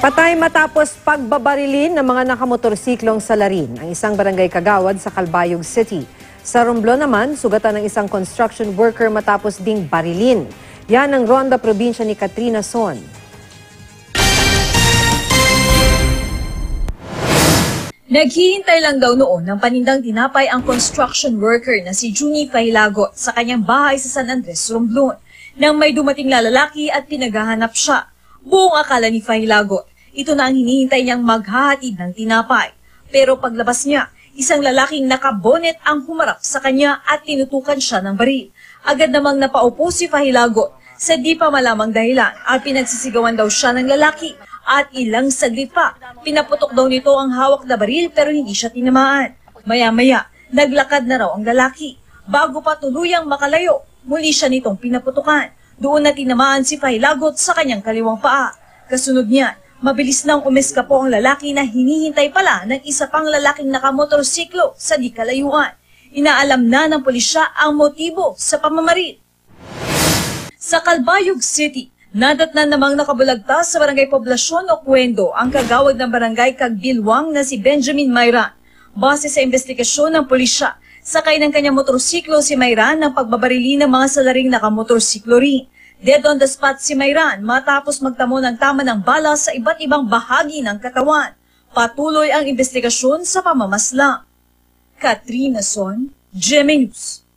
Patay matapos pagbabarilin ng mga nakamotorsiklong salarin ang isang barangay kagawad sa Calbayog City. Sa Romblon naman, sugatan ng isang construction worker matapos ding barilin. Yan ang Ronda Probinsya ni Katrina Son. Naghihintay lang daw noon ng panindang tinapay ang construction worker na si Juni Failagot sa kanyang bahay sa San Andres, Romblon, nang may dumating na lalaki at pinaghahanap siya. Buong akala ni Failagot, ito na ang hinihintay niyang maghahatid ng tinapay. Pero paglabas niya, isang lalaking nakabonet ang humarap sa kanya at tinutukan siya ng baril. Agad namang napaupo si Failagot sa di pa malamang dahilan at pinagsisigawan daw siya ng lalaki. At ilang saglit pa, pinaputok daw nito ang hawak na baril pero hindi siya tinamaan. Maya-maya, naglakad na raw ang lalaki. Bago pa tuluyang makalayo, muli siya nitong pinaputukan. Doon na tinamaan si Failagot sa kanyang kaliwang paa. Kasunod niya, mabilis nang umeskapo ang lalaki na hinihintay pala ng isa pang lalaking nakamotorsiklo sa di kalayuan. Inaalam na ng pulisya ang motibo sa pamamaril. Sa Calbayog City, nadatnan namang nakabulagtas sa barangay Poblasyon o Cuendo ang kagawad ng barangay Kagbilwang na si Benjamin Mayran. Base sa investigasyon ng pulisya, sakay ng kanyang motorsiklo si Mayran ng pagbabarili ng mga salaring nakamotorsiklo rin. Dead on the spot si Mayran matapos magtamo ng tama ng bala sa iba't ibang bahagi ng katawan. Patuloy ang investigasyon sa pamamaslang. Katrina Son, GMA News.